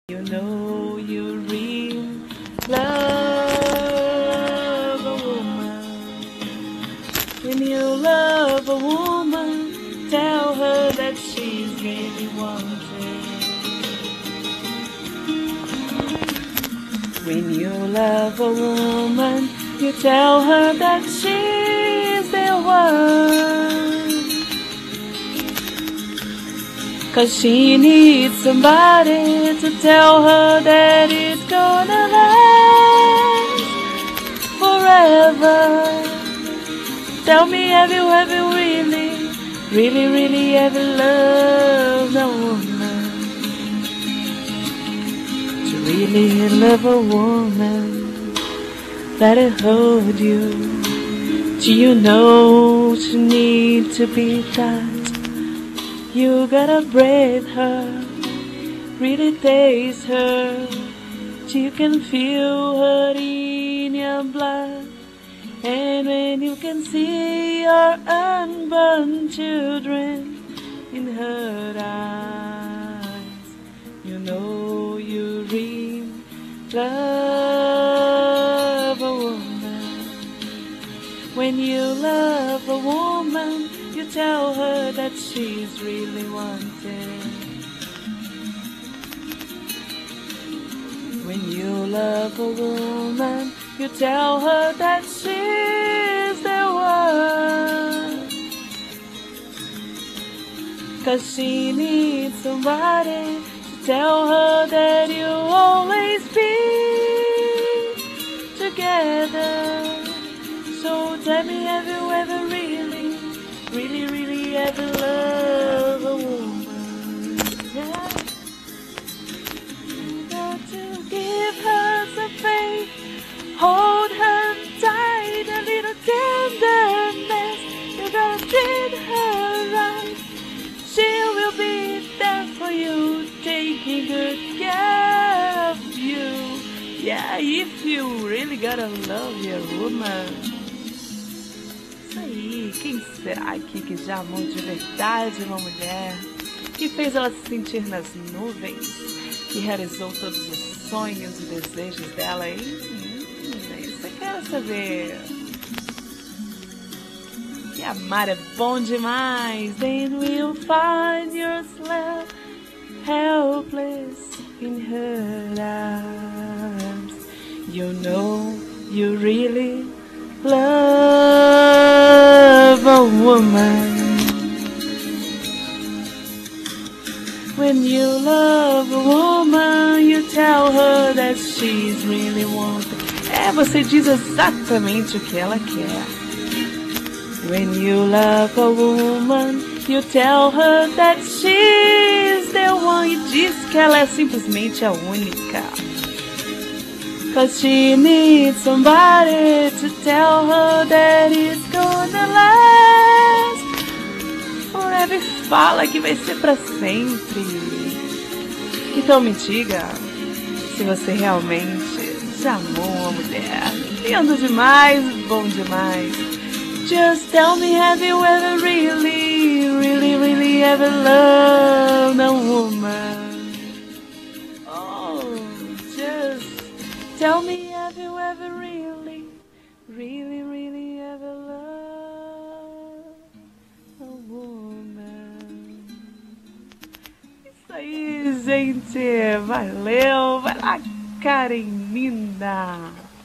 You know you really love a woman. When you love a woman, tell her that she's really wanted. When you love a woman, you tell her that she's the one. 'Cause she needs somebody to tell her that it's gonna last forever. Tell me, have you ever really ever loved a woman? To really love a woman, let her hold you. Do you know you need to be that? You gotta breathe her, really taste her. You can feel her in your blood. And when you can see your unborn children in her eyes, you know you really love a woman. When you love a woman, you tell her that she's really wanted. When you love a woman, you tell her that she's the one. 'Cause she needs somebody to tell her that you'll always be together. So tell me, have you ever really ever love a woman? Yeah. You got to give her some faith, hold her tight, a little tenderness. You gotta treat her right. She will be there for you, taking good care of you. Yeah, if you really gotta love your woman. Aí, quem será aqui que já amou de verdade uma mulher, que fez ela se sentir nas nuvens, que realizou todos os sonhos e desejos dela, hein? Isso eu quero saber. E amar é bom demais. Then we'll find yourself helpless in her arms. You know you really love a woman. When you love a woman, you tell her that she's really wanted. Você diz exatamente o que ela quer. When you love a woman, you tell her that she's the one. E diz que ela é simplesmente a única. 'Cause she needs somebody to tell her that it's gonna last forever. Fala que vai ser pra sempre. Então me diga se você realmente já amou uma mulher. Lindo demais, bom demais. Just tell me, have you ever really ever loved a woman? Tell me, have you ever really ever loved a woman? Isso aí, gente. Valeu. Vai lá, Karen linda.